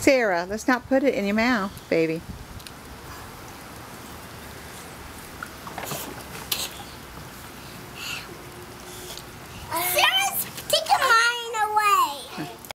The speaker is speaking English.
Sarah, let's not put it in your mouth, baby. See?